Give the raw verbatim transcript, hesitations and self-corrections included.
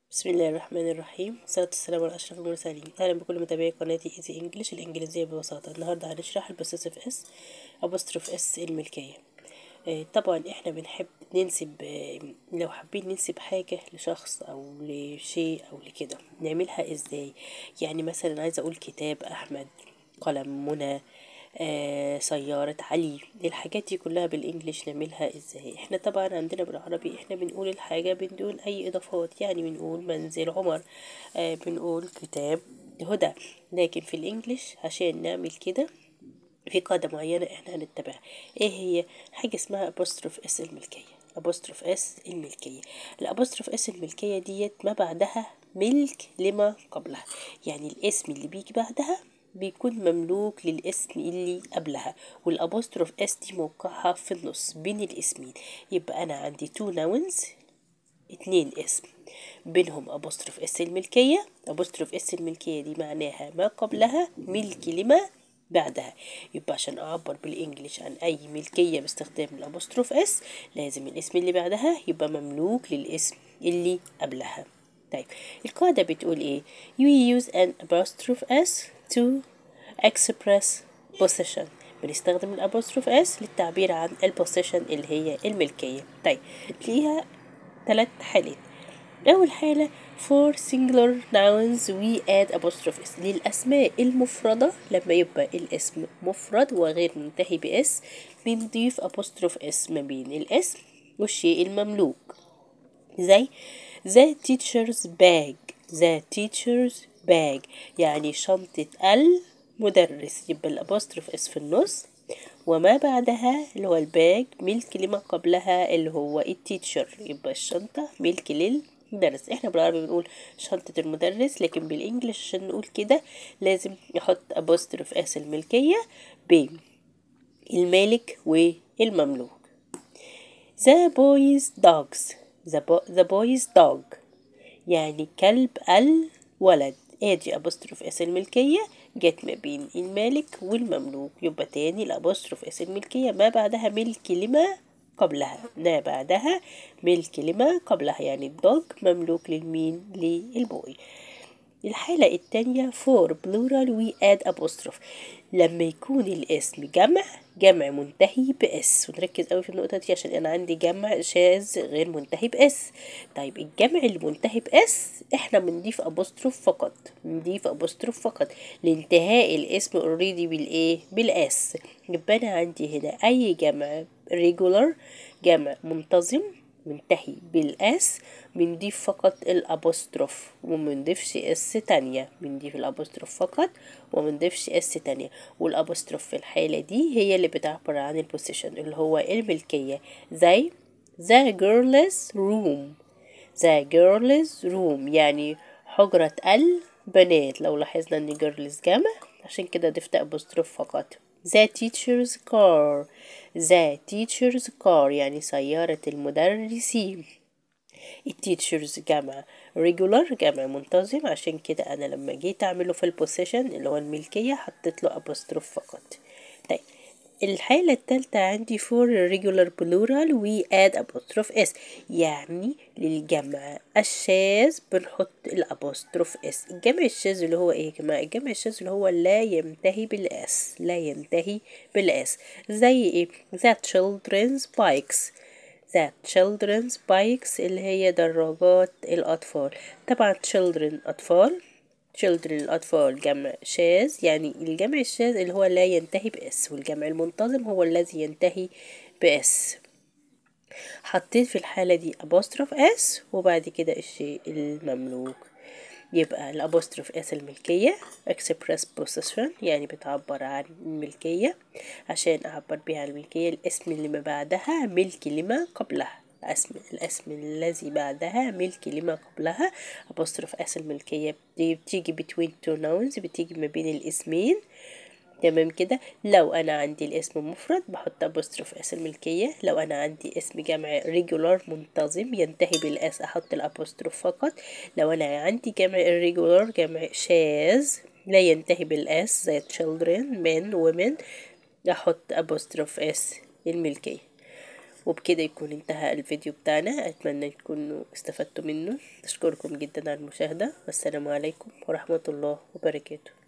بسم الله الرحمن الرحيم، والصلاة والسلام على أشرف المرسلين. أهلا بكل متابعي قناتي ايزي انجلش الإنجليزية ببساطة. النهاردة هنشرح البوسيسيف اس أبوستروف اس الملكية. آه، طبعا احنا بنحب ننسب، آه، لو حابين ننسب حاجة لشخص أو لشيء أو لكده نعملها ازاي؟ يعني مثلا عايزة أقول كتاب أحمد، قلم منى، آه، سيارة علي. الحاجات دي كلها بالانجليش نعملها ازاي؟ احنا طبعا عندنا بالعربي احنا بنقول الحاجة بدون اي اضافات، يعني بنقول منزل عمر، آه، بنقول كتاب هدى. لكن في الانجليش عشان نعمل كده في قاعدة معينة احنا هنتبعها. ايه هي؟ حاجة اسمها apostrophe اس الملكية. apostrophe اس الملكية. الابوستروف اس الملكية ديت ما بعدها ملك لما قبلها، يعني الاسم اللي بيجي بعدها بيكون مملوك للاسم اللي قبلها، والابوستروف اس دي موقعها في النص بين الاسمين. يبقى انا عندي تو nouns، اتنين اسم بينهم أبوستروف اس الملكية. أبوستروف اس الملكية دي معناها ما قبلها ملك لما بعدها. يبقى عشان أعبر بالإنجليش عن أي ملكية باستخدام الأبوستروف اس لازم الاسم اللي بعدها يبقى مملوك للاسم اللي قبلها. طيب القاعدة بتقول ايه؟ you use an apostrophe s to express possession. بنستخدم الابوستروف اس للتعبير عن البوسيشن اللي هي الملكية. طيب ليها ثلاث حالات. أول حالة for singular nouns we add apostrophe s. للأسماء المفردة لما يبقى الاسم مفرد وغير منتهي بس بنضيف apostrophe s ما بين الاسم والشيء المملوك، زي the teacher's bag. the teacher's bag يعني شنطة المدرس، يبقى الابوستروف اس في النص وما بعدها اللي هو الباج ملك لما قبلها اللي هو التيتشر، يبقى الشنطة ملك للمدرس. احنا بالعربي بنقول شنطة المدرس، لكن بالانجلش عشان نقول كده لازم نحط apostrophe اس الملكية بين المالك والمملوك. the boys dogs. the, bo the boys dog يعني كلب الولد. ادي ابوستروف اس الملكية جت ما بين المالك والمملوك. يبقى تاني الابوستروف اس الملكية ما بعدها ملك لما قبلها، ما بعدها ملك لما قبلها، يعني الدوج مملوك للمين؟ للبوي. الحالة التانية for plural we add apostrophe. لما يكون الاسم جمع، جمع منتهي بأس، ونركز قوي في النقطة دي عشان أنا عندي جمع شاذ غير منتهي بأس. طيب الجمع اللي منتهي بأس احنا بنضيف أبوستروف فقط، بنضيف أبوستروف فقط لانتهاء الاسم اوريدي بالإيه؟ بالأس. يبقى أنا عندي هنا أي جمع regular، جمع منتظم منتهي بالاس، بنضيف فقط الابوستروف ومنضيفش اس تانية، بنضيف الابوستروف فقط ومنضيفش اس تانية. والابوستروف في الحالة دي هي اللي بتعبر عن البوزيشن اللي هو الملكية، زي the girl's room. the girl's room يعني حجرة البنات. لو لاحظنا ان girls جمع عشان كده ضفت apostrophe فقط. the teacher's car. the teacher's car يعني سيارة المدرسين. التيتشرز جمع regular جمع منتظم، عشان كده انا لما جيت اعمله في البوسيشن اللي هو الملكية حطيت له apostrophe فقط. طيب الحالة التالتة عندي for regular plural we add apostrophe s، يعني للجمع الشاذ بنحط الابوستروف اس. الجمع الشاذ اللي هو ايه يا جماعة؟ الجمع الشاذ اللي هو لا ينتهي بالاس، لا ينتهي بالاس. زي ايه؟ the children's bikes. the children's bikes اللي هي دراجات الأطفال. طبعا children أطفال، children الأطفال جمع شاذ، يعني الجمع الشاذ اللي هو لا ينتهي بأس، والجمع المنتظم هو الذي ينتهي بأس. حطيت في الحالة دي apostrophe s وبعد كده الشيء المملوك. يبقى الابوستروف اس الملكية express possession يعني بتعبر عن الملكية. عشان أعبر بها عن الملكية الاسم اللي ما بعدها ملك لما قبلها، الاسم الاسم الذي بعدها ملك لما قبلها. apostrophe اس الملكية بتيجي between two nouns، بتيجي ما بين الاسمين. تمام كده. لو انا عندي الاسم مفرد بحط ابوستروف اس الملكية، لو انا عندي اسم جمع regular منتظم ينتهي بالاس احط الابوستروف فقط، لو انا عندي جمع irregular جمع شاذ لا ينتهي بالاس زي children men women احط apostrophe اس الملكية. وبكده يكون انتهى الفيديو بتاعنا، اتمنى تكونوا استفدتوا منه. اشكركم جدا على المشاهدة، والسلام عليكم ورحمة الله وبركاته.